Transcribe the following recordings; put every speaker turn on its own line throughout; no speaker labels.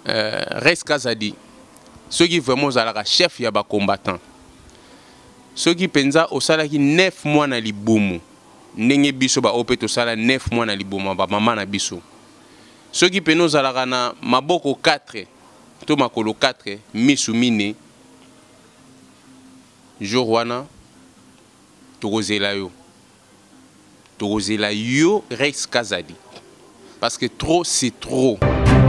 Rex Kazadi, ceux qui vraiment zalaka chef ya ba combattant. Ceux qui pensa au salaki 9 mois na libumu. Ndenge biso ba opé to sala 9 mois na libumu ba mama na biso. Ceux qui pensa zalaka na maboko 4 to makolo 4 misu mine jour wana tokozela yo. Tokozela yo Rex Kazadi. Parce que trop c'est trop.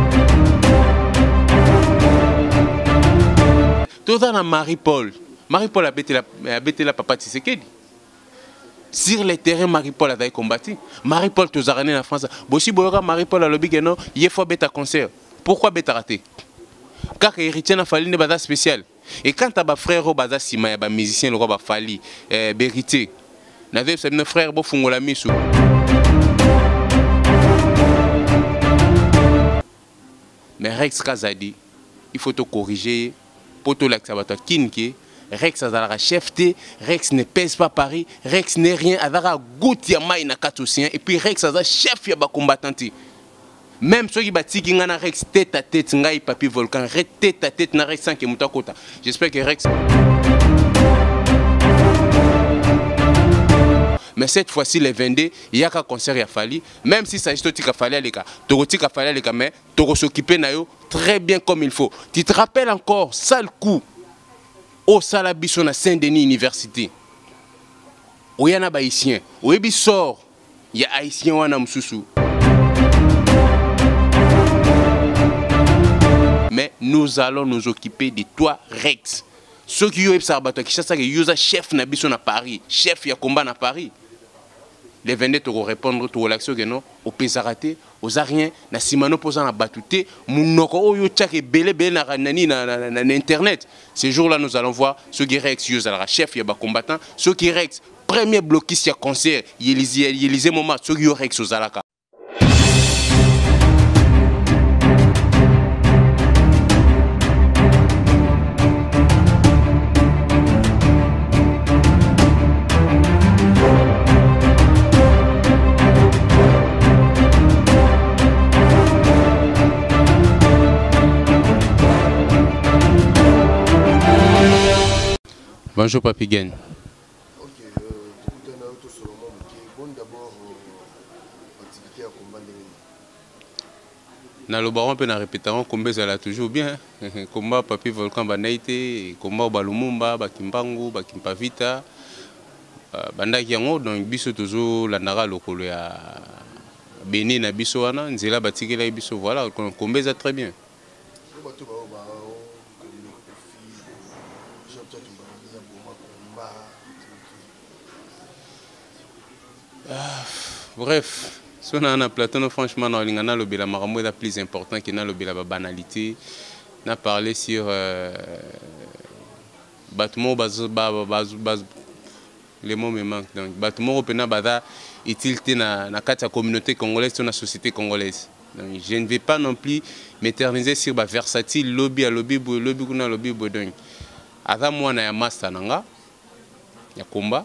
Tout dans Marie-Paul. Marie-Paul a bêté la papa Tshisekedi. Sur le terrain, Marie-Paul a combattu. Marie-Paul, tu as en France. Si Marie-Paul a lobby, il faut bêta concert. Pourquoi bêta raté? Car héritier n'a fallu ne spécial. Et quand tu as frère au bazar Sima, il y a musicien le roi Fali, Berité. N'avez pas de frère pour faire la mise. Mais Rex Kazadi, il faut te corriger. Poto Laxabato Kinke, Rex a chef T, Rex ne pèse pas Paris, Rex n'est rien, Azara Gouti ya Maïna Katosien, et puis Rex a chef ya ba combattant. Même ceux qui battent qui ngana Rex tête à tête, ngai papi volcan, tête à tête na Rex sans que mutakota. J'espère que Rex. Mais cette fois-ci, les 22, il y a qu'un concert à Fali. Même si ça est à Fali, mais tu vas s'occuper très bien comme il faut. Tu te rappelles encore, ça le coup, au Salabiso na Saint-Denis Université. Où il y a un haïtien, où il sort, il y a un haïtien ou un amsoussou. Mais nous allons nous occuper de toi, Rex. Ceux qui ont sabato qui chassent que chef na biso na Paris, chef ya combat na Paris. Les 22 te répondre to l'action que non au pesaraté aux ariens na simano posant na batouté munoko oyo tchake belé na nani na internet. Ces jours-là nous allons voir ceux qui Rex yozala chef ya ba combattant, ceux qui Rex premier bloquiste ya concert, Élysée moment ceux qui Rex ozalaka. Bonjour Papi Gen.
Ok, bon d'abord activité à combat de
na le baron peut na répéter combat ça toujours bien combat Papi Volcan banaité combat balumumba bakimbangu bakimpavita bandaki yango donc biso toujours la nara lokolo ya Bénin na biso wana nzela batikela biso voilà combat ça très bien. Bref, si on a un plateau, franchement, on a le plus important qui est la banalité. On a parlé sur les mots me manquent. Donc, bâtiment européen est utilité dans la communauté congolaise, dans la société congolaise. Donc, je ne vais pas non plus m'éterniser sur la versatile lobby à lobby, lobby. Donc, avant moi, il y a master, il y a combat.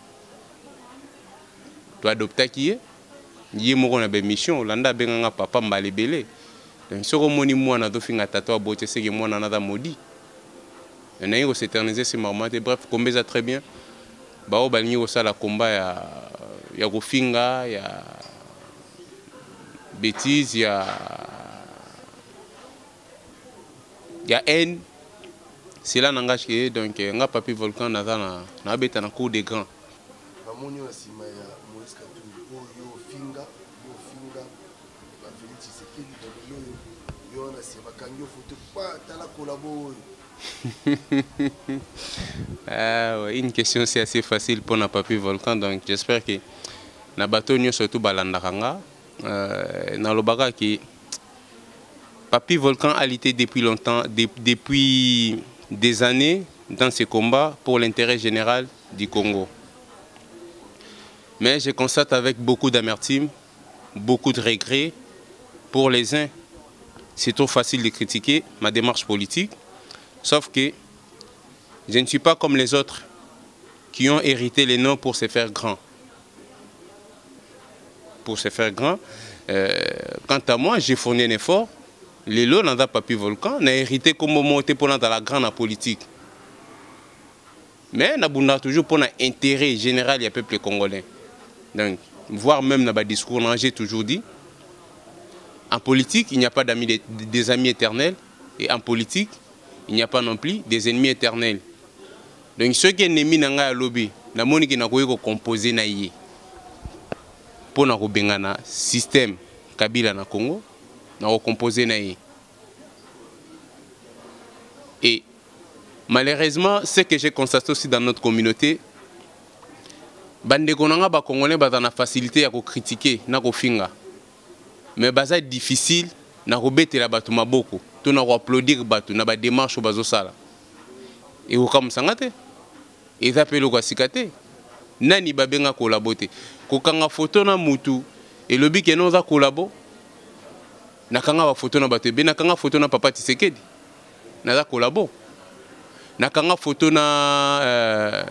Tu adoptes qui est il y a une mission landa benganga papa mbalebele donc soko moni mwana to finga tato bote c'est que mwana nada maudit on a eu s'éterniser ces moments et bref combat ça très bien bao balingi ko sala combat ya ko finga ya bêtise ya haine c'est là n'engage que donc nga Papi Volcan na beta na cour des grands une question c'est assez facile pour na Papi Volcan donc j'espère que na bateau surtout balandakanga na lobaka qui Papi Volcan a lutté depuis longtemps depuis des années dans ces combats pour l'intérêt général du Congo. Mais je constate avec beaucoup d'amertume, beaucoup de regrets pour les uns. C'est trop facile de critiquer ma démarche politique, sauf que je ne suis pas comme les autres qui ont hérité les noms pour se faire grands. Pour se faire grand, quant à moi, j'ai fourni un effort lelo naza papi volcan na hérité comme monté pour dans la grande politique mais na bunda toujours pour l'intérêt général du peuple congolais. Donc voire même dans le discours j'ai toujours dit en politique il n'y a pas des amis éternels et en politique il n'y a pas non plus des ennemis éternels. Donc ceux qui sont ennemis dans le lobby na moni ki na ko composer na yé pour na ko bengana système Kabila na Congo na ko composer na yé. Et malheureusement, ce que j'ai constaté aussi dans notre communauté, bande konanga ba congolais ba na facilité à critiquer na ko finga. Mais baza difficile na ko betela batu maboko, to na ko applaudir batu na ba démarche bazo sala. Et ko comme sangate. Et ça peut le kwasikate. Nani ba benga collaborer. Ko kanga photo na mutu et le bik eno za collabo. Na kanga ba photo na batu be na kanga photo na papa Tshisekedi. Na za collabo. Na kanga photo na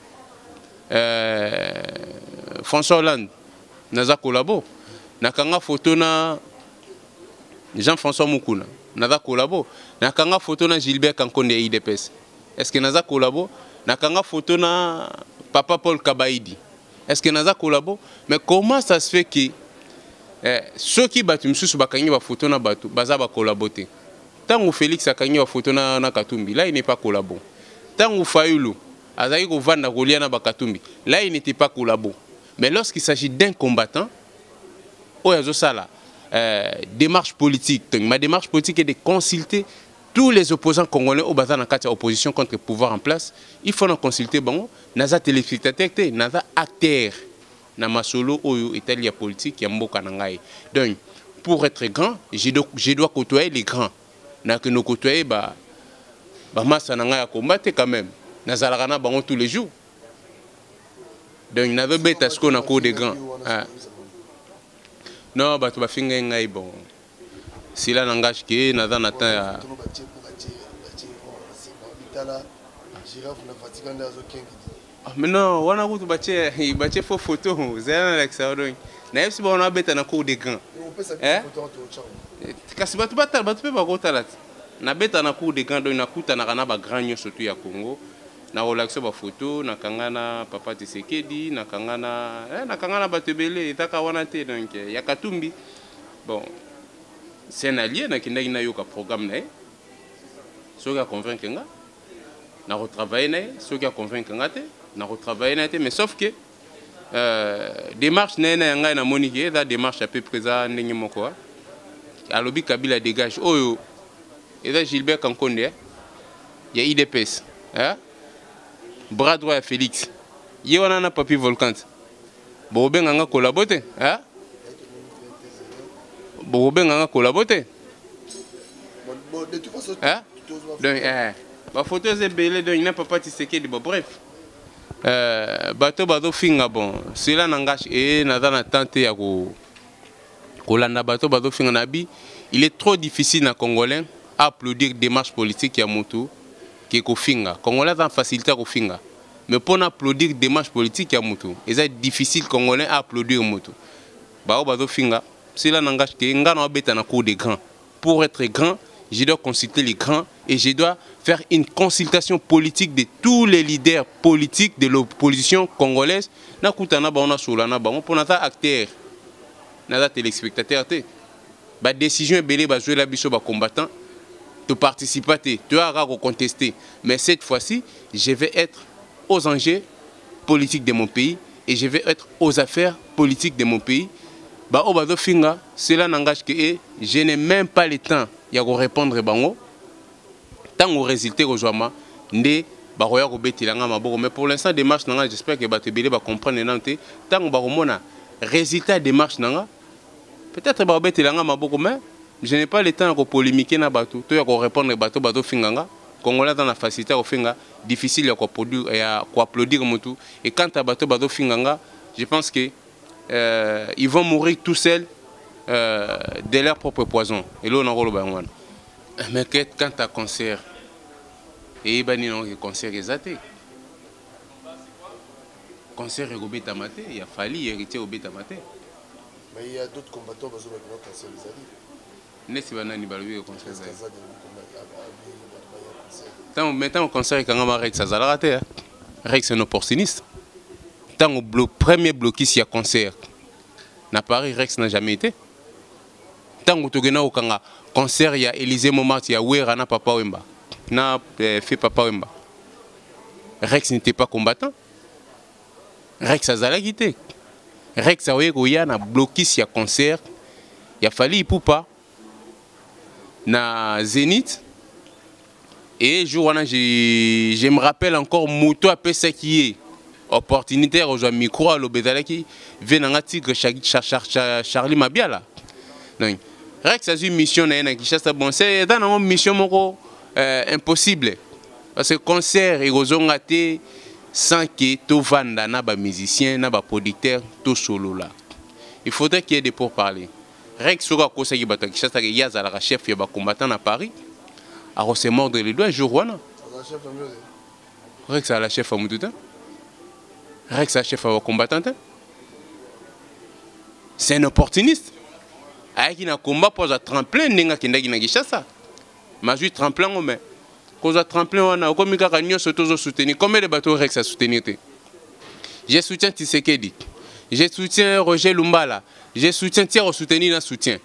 François Hollande. Na za collabo. Na kanga photo na Jean-François Mukuna. Na za collabo. Na kanga photo na Gilbert Kankonde IDPS. Est-ce que na za collabo? Na kanga photo na Papa Paul Kabaïdi. Est-ce que na za collabo? Mais comment ça se fait que ceux qui battu msusu bakangi ba photo na batu baza ba collaboter? Tant Félix akangi ba photo na Katumbi, là il n'est pas collabo. Tant Fayulu azali ko vanda kolia na ba Katumbi, là il n'était pas collabo. Mais lorsqu'il s'agit d'un combattant, oyazo sala démarche politique. Donc, ma démarche politique est de consulter tous les opposants congolais au bazar dans la opposition contre le pouvoir en place. Il faut en consulter bon, naza téléspectateur, naza acteur. Na masolo oyo italia politique ya mboka nangai. Donc pour être grand, je dois côtoyer les grands. Na que nous côtoyer ba massa nangai à combattre quand même. Nazala na bango tous les jours. Donc na veut beta ce qu'on a cours des grands. Non, bah tu vas finir ngai bon. Si là n'engage que naza nata mais non, on a route bâtir faux photo, c'est un excellent. N'a pas on a bête na cour des grands. Hein? Kasi batu pe ba kota là. Na bête na cour des grands donc na kuta na kana ba grand nyo surtout ya Congo. Na relaxer ba photo, na kangana papa Tshisekedi, na kangana batebele etaka wana te donc ya Katumbi. Bon, c'est un allié na kinda ina yoka programme na. So ga convaincre nga. Na retravailler ceux qui a convaincu ngate na retravailler mais sauf que démarche na ngai na monique la démarche à peu près ça ndenge moko a lobi Kabila dégage oyo et là Gilbert Kankonde il y a IDPS hein bras droit à Félix y on a papi volcan bo benga nga collaborer hein bo benga nga collaborer
de toute façon
hein donc ba photo c'est belé donc il n'a pas Tshisekedi bon bref bato finga bon cela n'engage et na tente ya ko landa bato finga nabi il est trop difficile na congolais à applaudir démarche politique ya mutu qui ko finga congolais en facilité ko finga mais pour applaudir démarche politique ya mutu c'est difficile congolais à applaudir mutu bato finga cela n'engage que ngana beta na cour des grands pour être grand je dois consulter les grands et je dois faire une consultation politique de tous les leaders politiques de l'opposition congolaise. Na kutana ba ona solana ba pour nata acteur nata téléspectateur te. Ba décision belé ba jouer la biso ba combattant te participer tu as à contester mais cette fois-ci je vais être aux enjeux politiques de mon pays et je vais être aux affaires politiques de mon pays. Ba obazo finga cela n'engage que je n'ai même pas le temps ya ko répondre bango tant au résultat rejoiement ndé ba roya ko betilanga maboko mais pour l'instant démarche nanga j'espère que ba te belé ba comprendre nanté tant ba mona résultat démarche nanga peut-être ba betilanga maboko mais je n'ai pas le temps de polémiquer na bato to ya ko répondre bato finganga congolais dans la facilité au finga difficile ya ko produire ya ko applaudir mutu et quant à bato finganga je pense que ils vont mourir tout seuls de leur propre poison. Et là, on a un rôle. Mais quand tu as concert, et il y a un concert exaté. Concert est au Bétamate, il a fallu hériter au Bétamate.
Mais il y a d'autres combattants qui ont un concert exaté.
nesi banani balobi concert
Est-ce que
ezali
ça de
maintenant concert ekangama Rex azalaka te Rex c'est un opportuniste tant au premier blocus il y a concert na Paris Rex n'a jamais été tant au togena okanga concert il y a Élysée Montmartre il y a Wera na Papa Wemba na fait Papa Wemba Rex n'était pas combattant Rex azalaki te Rex a oye na blocus il y a concert il a fallu Ipupa na Zénith et jour je me rappelle encore Mouto a pesa qui est opportunité rejoint micro à l'obédalaki venanga tigre Charlie Mabiala donc Rex a eu une mission na Kinshasa bon c'est dans une mission moko impossible parce que concert et rozonga te sans que to vanda na ba musicien na ba producteur to solo là il faudrait qu'il y ait des pourparlers Rex sera kosa ki bato Kinshasa ke yazala chef ya ba combattant na Paris a se mordre les doigts jour wana Rex a la chef à Moutouta Rex a chef à combattant c'est un opportuniste avec un combat pour un tremplin n'enga kindaki na Kinshasa mais juste tremplin on met cause tremplin wana comme ka kanyo sotozo soutenir combien de bateaux Rex a soutenir je soutiens Tshisekedi je soutiens Roger Lumbala je soutiens Thierry soutenir na soutien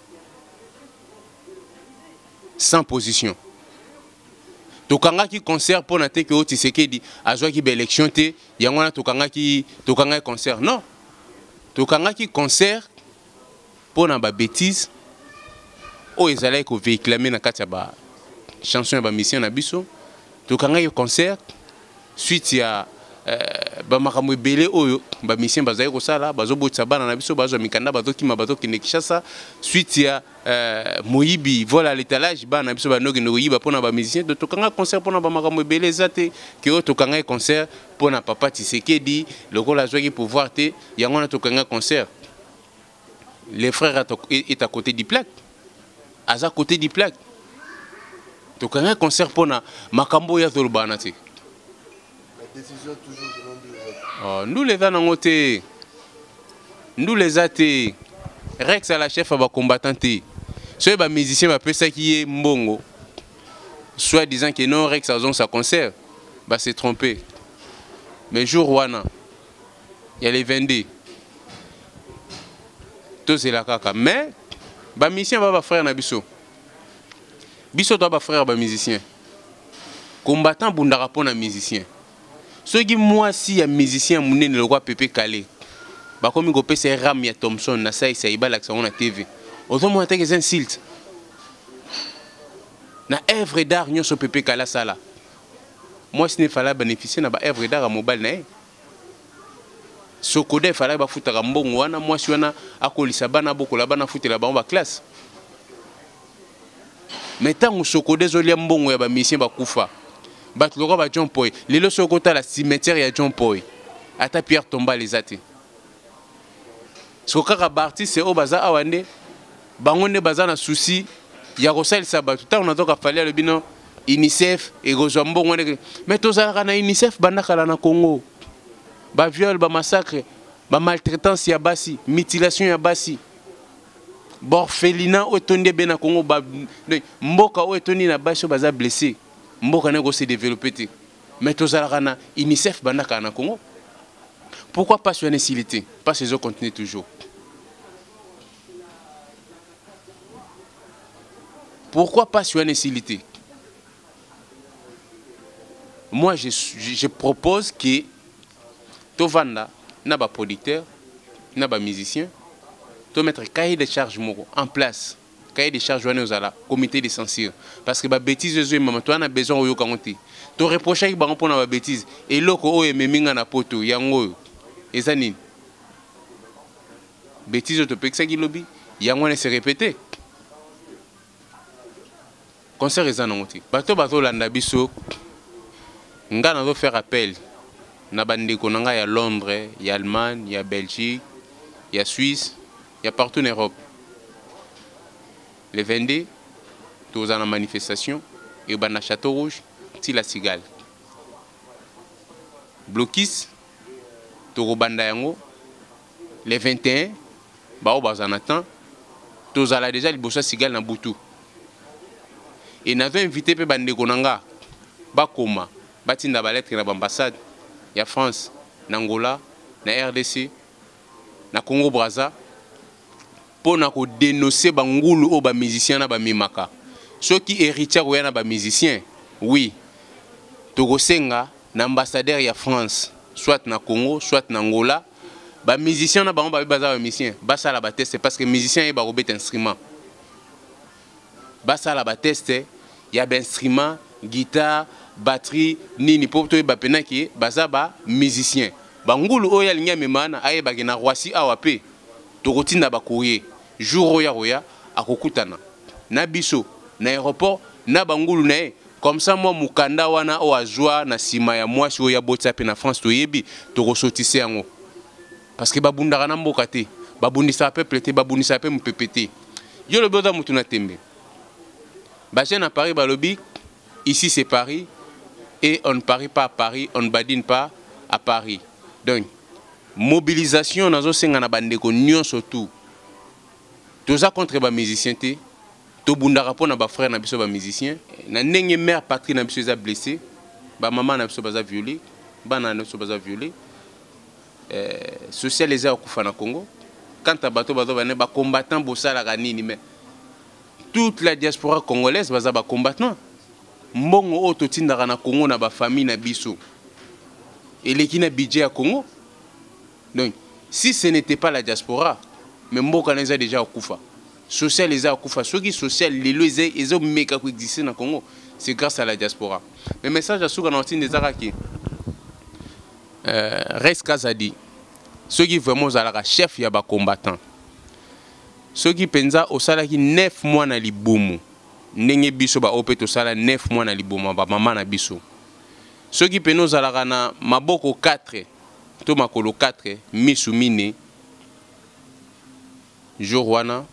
sans position tokanga ki concert pour na te que Tshisekedi azwa ki élection te yangona tokanga concert non tokanga ki concert pour na ba bêtise o ezalaki ko véhiculer na kati ya ba chanson ya ba mission na biso tokanga ki concert suite ya ba makambo ebele oyo ba mission bazali ko sala bazobotsa bana na biso bazwa mikanda bazokima bazokende Kinshasa suite ya moyibi voilà l'étalage bana na biso banoki no yiba pona ba musicien de tokanga concert pona ba makambo ebele zate ke o tokanga concert pona papa Tshisekedi lokola azwaki pouvoir te yango na tokanga concert les frères est à côté du plaque à côté du plaque tokanga concert pona makambo ya tolbana te
décision toujours
oh, nous les anangote nous les athées Rex à la chef à combattant soit les musiciens va penser qui est mbongo soit disant que non Rex a son sa concert va se tromper mais jour wana il y a les 22 tout c'est la caca mais ba musicien va frère na biso biso doit ba frère ba musicien combattant bundara pona musicien ceux qui moi si un musicien mouné le roi Pépé Calé bah comme il copie c'est Ram ya Thompson na ça il ba l'accent na TV autant moi que c'est insulte na œuvre d'art nyo so Pépé Calé sala moi ce n'est fallait bénéficier na ba œuvre d'art à mobile na so code fallait ba futa mbongo wana moi si wana akolisa bana bokola bana futela ba classe mais tant so code zolia mbongo ya ba musicien ba kufa Batloro ba John Poy lelo sokota la cimetière ya John Poy ata Pierre Tomba les até sokaka barti c'est au baza awande bangonde baza na souci ya kosal sabatu ta on a donc fallu le bino UNICEF et gozombo ngone mais tozalaka na UNICEF bandaka na Congo ba viol ba massacre ba maltraitance ya basi mutilation ya basi borphelinat otonde be na Congo ba mboka otoni na basi baza blessé mboka nego se développer mais tozalaka na UNICEF bandaka na Congo pourquoi pas sur l'incilité pas ces autres continuent toujours pourquoi pas sur l'incilité moi je propose que tovanda na ba producteur na ba musicien to mettre cahier de charge en place cahier de charge aux ala comité de censure parce que ba bêtise zo maman toi na besoin oyo kangote to reprocher ki bango pona ba bêtise et loko oyo meminga na poto yango ezanini bêtise to pekisa ki lobby yango ne se répéter concert ezanongote bato landa biso nga na zo faire appel na bandeko nanga ya Londres ya Allemagne ya Belgique ya Suisse ya partout en Europe. Les 22, tous en manifestation, et au Château Rouge, c'est la Cigale. Blocus, tout le Yango, les 21, bah au Bazanatan, tozala déjà liboso sigal na butu. Et n'avait invité pe bande konanga bakoma batinda ba lettre na ambassade ya France, na Angola, na RDC, na Congo Brazza pour na ko dénoncer bangulu o ba musicien na ba mimaka. Ceux qui héritiers ou na ba musicien, oui. Togosenga na ambassadeur ya France, soit na Congo, soit na Angola, ba musicien na ba baza ba musicien, basa la ba test parce que musicien e ba robet instrument. Basa la ba test ya ba instrument, guitare, batterie, nini pour to ba penaki baza ba musicien. Bangulu o ya linya memana aye ba na Roissy awape. Tokotinda ba courrier. Jour roya akokutana. Na biso na aéroport na bangulu na e. Comme ça, moi, mukanda wana o azwa na sima ya mwasi o ya botsa pe na France to yebi to ressortissé yango. Parce que babundaka na mboka te, babundisa peuple te, babundisa pe mpepete. Yo le boda mutu na tembe. Ba jeune à Paris balobi, ici c'est Paris et on ne parie pas à Paris, on ne badine pas à Paris. Donc mobilisation nazo senga na bandeko nyonso tout. Toza contre ba musicien te. To bundaka po na ba frère na biso ba musicien na ndenge mère patrie na biso eza blessé ba maman na biso baza violé bana na biso baza violé social les a okufa na Congo quand bato bazo bana ba combattant bosala ka nini mais toute la diaspora congolaise baza ba combattant mbongo o to tindaka na Congo na ba famille na biso eleki na budget ya Congo. Donc si ce n'était pas la diaspora mais mboka na eza déjà okufa. Social les a okufa ceux qui social les lois ils ont méga qui existent na Congo, c'est grâce à la diaspora. Le message à ceux qui ont entendu des araki Rex Kazadi, ceux qui vraiment zalaka chef ya ba combattant, ceux qui penza au sala qui 9 mois na libumu ndenge biso ba opeto sala 9 mois na libumu ba mama na biso, ceux qui peno zalaka na maboko 4 to makolo 4 misumine jour wana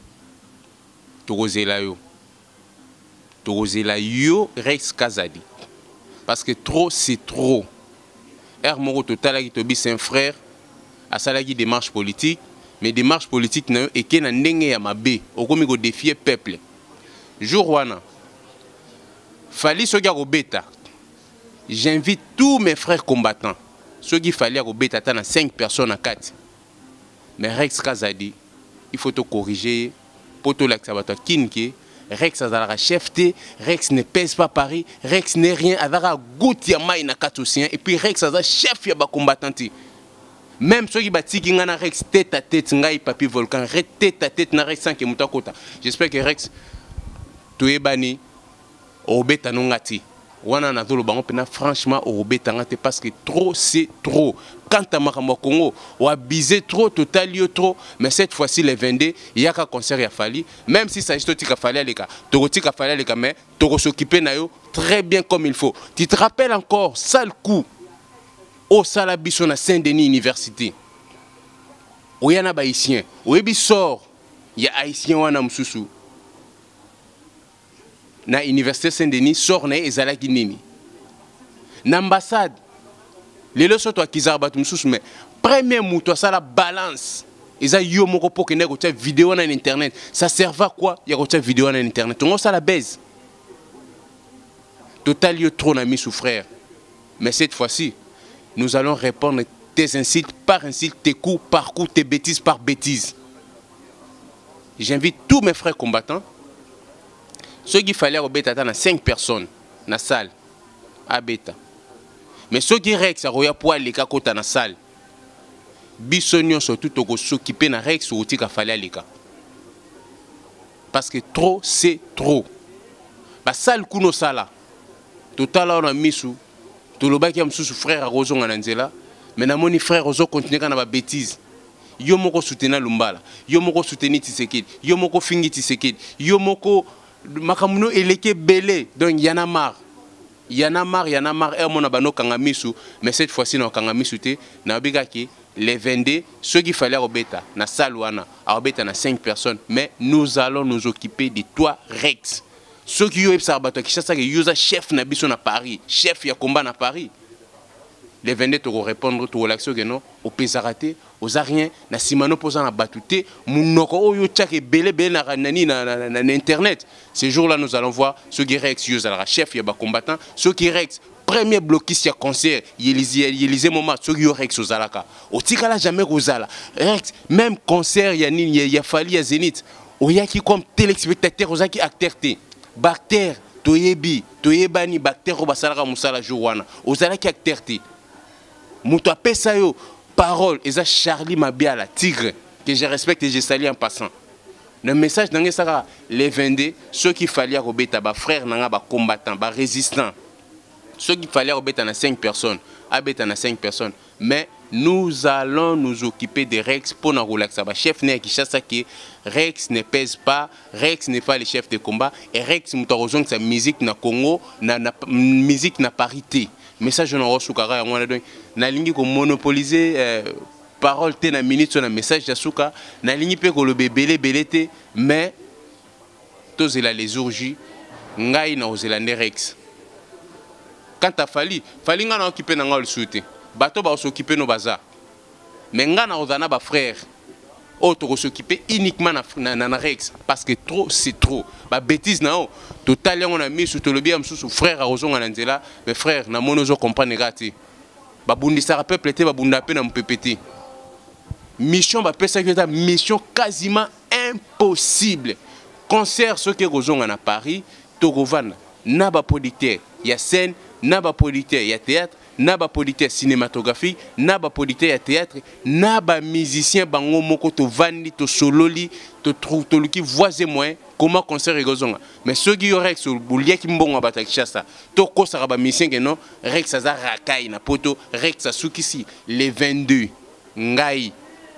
Togozela yo Rex Kazadi. Parce que trop c'est trop. Moro total qui tobi c'est un frère à salagi démarche politique, mais démarche politique na et que na ndenge ya mabe, okomi ko défier peuple. Jour wana. Fali soki robeta. J'invite tous mes frères combattants. Ceux qui fallait robeta tana 5 personnes à 4. Mais Rex Kazadi, il faut te corriger. Poto l'axabato kinke Rex azala chef te, Rex ne pèse pas Paris, Rex n'est rien, azala goutti ya mai na katosien et puis Rex azala chef ya ba combattant. Même ceux qui batiki ngana Rex tête à tête ngai papi volcan, tête à tête na Rex sans que muta kota. J'espère que Rex toyebani obeta nongati. Wana na zolo bango pena franchement obeta ngate parce que trop c'est trop. Quand à Makambo Congo, on a bisé trop, total trop, mais cette fois-ci, les 22, il y a qu'un concert à Fali, même si ça est Fali à l'écart, Torotika Fali à l'écart, mais Toro s'occuper très bien comme il faut. Tu te rappelles encore, sale coup, au Salabiso na Saint-Denis Université, où il y a un haïtien, où il sort, il y a haïtien ou un msusu. Na Université Saint-Denis, sort na Ezalaki Nini. N'ambassade. Les leçons toi qui zarbat mais premier mot toi ça la balance ils a yo moko pour que nego tia vidéo na internet ça sert à quoi il y a tia vidéo na internet on ça la baise total yo trop na mis sous frère mais cette fois-ci nous allons répondre tes insultes par insultes tes coups par coups tes bêtises par bêtises. J'invite tous mes frères combattants ceux qui fallait au bêta dans 5 personnes na salle à bêta. Mais ceux qui Rex a roya pour aller kota na salle. Bisonio surtout to s'occuper na Rex ou tika fallait aller ka. Parce que trop c'est trop. Ba salle kuno sala. Total on a misu. To lo ba ki am susu frère Rozo nganzela. Mais na moni frère Rozo continuer kana ba bêtise. Yo moko soutenir Lumbala. Yo moko soutenir Tshisekedi. Yo moko fingi Tshisekedi. Yo moko makamuno eleke belé. Donc y en a marre. Yanamar, mon abano kangamisu, mais cette fois-ci, non kangamisu te, na bigaki, les 22, ceux qui fallait robeta, na salouana, robeta na 5 personnes, mais nous allons nous occuper de toi, Rex. Ceux qui ont eu ça, qui chassent que chef na biso na Paris, chef ya combat na Paris. les 22 to répondre to l'action que non au pesarate aux ariens na simano posant na batute munoko oyo tchake belé na nani na internet. Ces jours-là nous allons voir ce qui Rex yozala chef ya ba combattant, ce qui Rex premier bloquiste ya concert Élysée moment ce qui Rex ozalaka otikala jamais kozala Rex même concert ya nini ya fali ya Zénith oyaki comme téléspectateur ozaki acteur té bactère toyebi toyebani bactère basalaka musala jour wana ozalaki acteur té muto apesa yo parole eza Charlie Mabiala tigre que je respecte et je salue en passant. Le message dans les 22 ceux qui fallait robeta ba frère nanga ba combattant ba résistant ceux qui fallait robeta na 5 personnes abeta na 5 personnes mais nous allons nous occuper de Rex pour nous relaxer. Le chef n'est qui chasse que Rex ne pèse pas, Rex n'est pas le chef de combat et Rex mutaroson sa musique na Congo na musique na parité. Message na Osukara ya mwana donc na lingi ko monopoliser parole te na minute na message ya suka na lingi pe ko le belé te mais tozela les urgi ngai na ozela Rex quand ta fali nga na occuper na ngol souté bato ba s'occuper no bazar mais nga na ozana ba frère autre s'occuper uniquement na Rex parce que trop c'est trop ba bêtise na o total on a mis sous le bien sous frère a ozonga na nzela mais frère na monozo comprendre gati ba bundisa peuple te ba bunda pe na mpepete mission ba pesa que mission quasiment impossible concert ce que ozonga na Paris togovana na ba producteur ya scène na ba producteur ya théâtre na ba producteur cinématographique na ba producteur ya théâtre na ba musicien bango moko to vandi to sololi to trouve to luki voisin moins comment concert egozonga mais ceux qui Rex boulia ki mbongo batakishasa to kosaka ba musicien que non Rex aza rakai na poto Rex asukisi les 22 ngai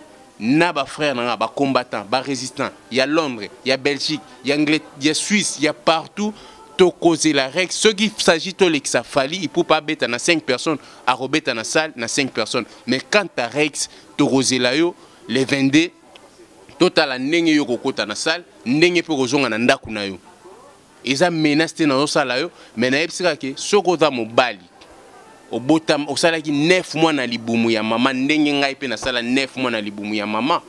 na ba frère na ba combattant ba résistant il y a Londres il y a Belgique il y a Anglais il y a Suisse il y a partout to causer la règle ce qui s'agit de l'exa fali il peut pas bêter na 5 personnes à rebêter na salle na 5 personnes mais quand ta règle to causer la yo les 22 total ndenge yo kokota na salle ndenge pe kozonga na ndaku na yo eza menace te na yo sala yo mais na yebisika ke soko za mobali obotam osalaki 9 mois na libumu ya mama ndenge ngai pe na sala 9 mois na libumu ya mama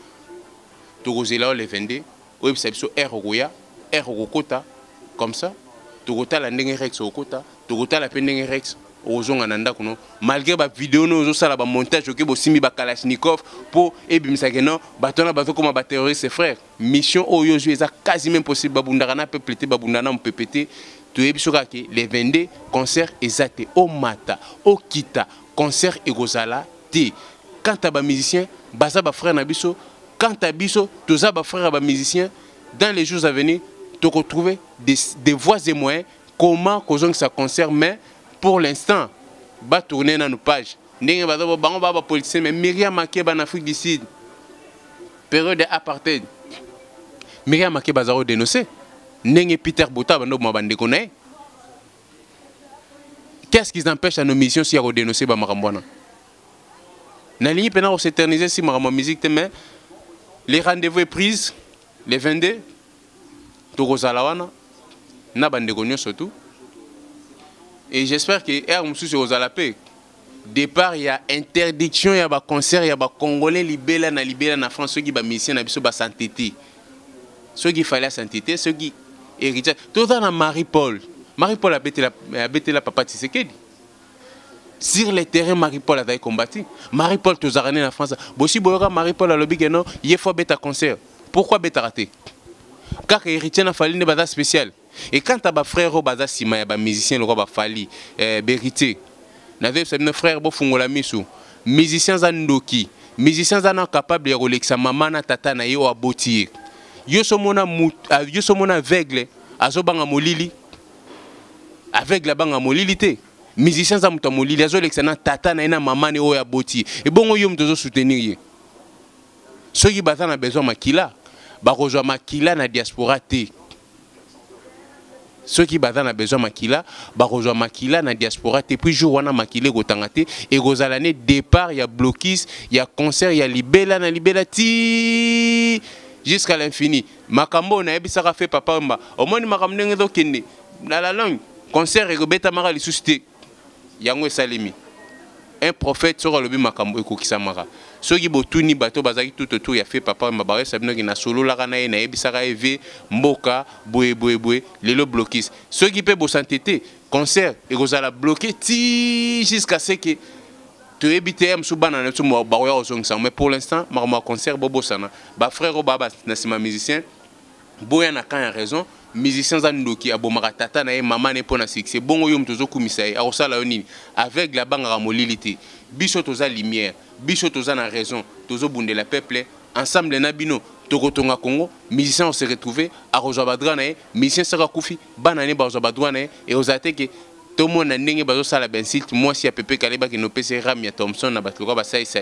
to causer la les 22 oyebisa biso eroya erokota comme ça Togota la ndenge Rex okota, togota la pendenge Rex ozonga na ndako no malgré ba vidéo no zo sala ba montage oké bo simi ba Kalashnikov pour ebimisa ke non batona bato comme ba terroriste frère mission oyo zo eza quasi impossible babundaka na peuple te babundana mpepete to ebisoka ke les 22 concert ezate au mata au kita concert egozala te quand ta ba musicien baza ba frère na biso quand ta biso toza ba frère ba musicien dans les jours à venir de retrouver des voies et moyens comment que ça concerne mais pour l'instant va tourner dans nos pages ndenge ba politicien mais Myriam Makeba en Afrique du Sud période d'apartheid Myriam Makeba zaro dénoncé ndenge Peter Bota bando mabande konae qu'est-ce qui empêche à nos missions si à dénoncer ba marambona na ligne pena s'éterniser si maramba musique mais les rendez-vous est prise les 22 Togozalawana, na bandegonyo surtout. Et j'espère que R Moussou se ozalapé. Départ, il y a interdiction, il y a des concerts, il y a des Congolais libérés na France, ceux qui ba mission na biso ba sainteté. Ceux qui fallait sainteté, ceux qui héritaient. Tout dans Marie-Paul. Marie-Paul a bêté la papa Tshisekedi. Sur le terrain, Marie-Paul a combattu. Marie-Paul tozarane en France. Bossi boyoka Marie-Paul a lobby que non, il faut bêta concert. Pourquoi bêta raté? Car héritier na fali ne basa spécial et quand ta ba frère basa sima ya ba musicien le ba fali vérité na veut c'est mon frère bo fungola misu musicien za ndoki musicien za na capable de relaxer maman na tata na yo aboti yo so mona aveugle azo banga molili aveugle banga molili te musicien za muta molili azo relaxer na tata na maman ne o aboti et bongo yo mtozo soutenir ye ceux qui basa na besoin makila Barojo makila na diaspora te. Ceux qui bazan a besoin makila, barojo makila na diaspora te. Puis jour wana makile gotangate et gozalane départ il y a blocus, il y a concert, il y a libella na libella ti jusqu'à l'infini. Makambo na ebisaka fait papa mba. Au moins makambo ngezo kende. Na la langue concert et gobeta mara li suscité. Yango salimi. un prophète sera le makambo ekokisamaka soki botuni bato bazaki tout autour ya fait papa mabare sabino ki na solo la kana na ebisaka eve mboka boye lelo blocus soki pe bo santé concert ekozala bloqué ti jusqu'à ce que tu ébites msubana na tu ba ya ozongisa mais pour l'instant ma concert bobosana ba frère baba na sima musicien boya na kan ya raison musiciens zandoki abomaka tata na ye mama ne pona succès bongo yo mtozo kumisa ye akosala yo nini avec la banga molilité biso toza lumière biso toza na raison tozo bundela peuple ensemble na bino tokotonga Congo musiciens on se retrouver a rejoindre badra na ye musiciens sera kufi bana ne ba rejoindre badra na ye et osate que tout le monde na ndenge bazo sala ben site moi si a pepe kaleba ki no pese ram ya Thompson na batloka ba sai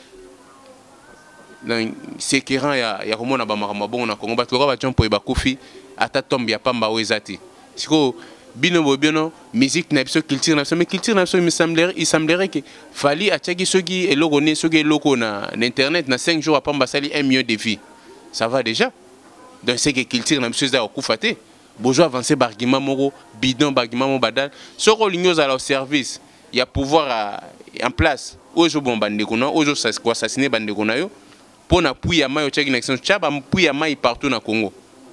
c'est qui rend ya komona ba makama bongo na Congo batloka ba champo e ba kufi ata tombe ya pamba wezati siko bino bobiono musique na biso culture na biso mais culture na biso il semblerait que fali achaki soki eloko ne soki eloko na internet na 5 jours pamba sali 1 million de vies ça va déjà donc c'est que culture na biso za okufate bojo avancer barguiment moko bidon barguiment mo badal soko lignoza au service il y a pouvoir en place ojo bomba ndeko na ojo assassiner bandeko na yo pona puya mayo chaki na action chaba puya mai partout na Congo.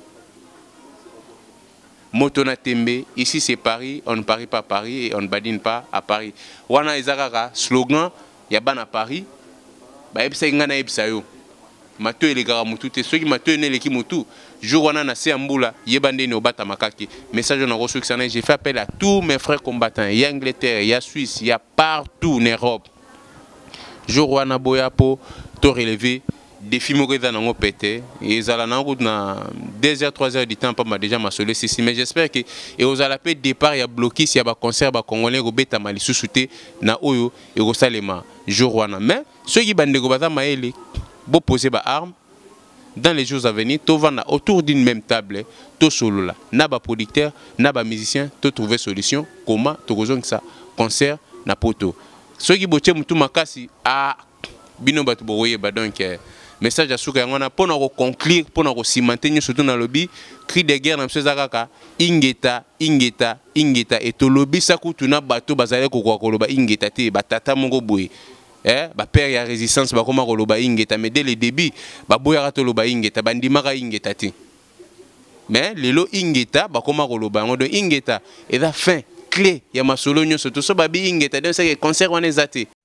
Motona Tembe, ici c'est Paris, on ne parie pas Paris et on ne badine pas à Paris. Wana ezakaka slogan yaban à Paris, ba ebisa ngana ebisa yo. Mato elegara mutu te soki mato ne leki mutu. Jour wana na Seambula, yebande ne obata makaki. Message on a reçu que ça j'ai fait appel à tous mes frères combattants, il y a Angleterre, il y a Suisse, il y a partout en Europe. Jour wana boya po to relevé défi moko nango pété et ezala na route na 2 heures 3 heures du temps pas déjà ma solo ici mais j'espère que et aux ala pe départ ya bloqué si ya ba concert ba congolais robeta mali susute na oyo et go salema jour wana mais ceux qui bande go bata maele bo poser ba arme dans les jours à venir to vana autour d'une même table to solo là na ba producteur na ba musicien to trouver solution comment to kozong ça concert na poto ceux qui boche mutu makasi a bino batu boye ba donc message à souka ngona pona ko conclure pona ko cimenter surtout na lobby cri de guerre na mseza kaka ingeta et to lobby sakutu na bato bazale ko koloba ingeta te batata moko boye ba père ya résistance ba koma koloba ingeta mais dès le début ba boya to loba ingeta bandimaka ingeta te mais lelo ingeta ba koma koloba ngodo ingeta et la fin clé ya masolo nyo surtout so babi ingeta donc c'est que concert wana ezate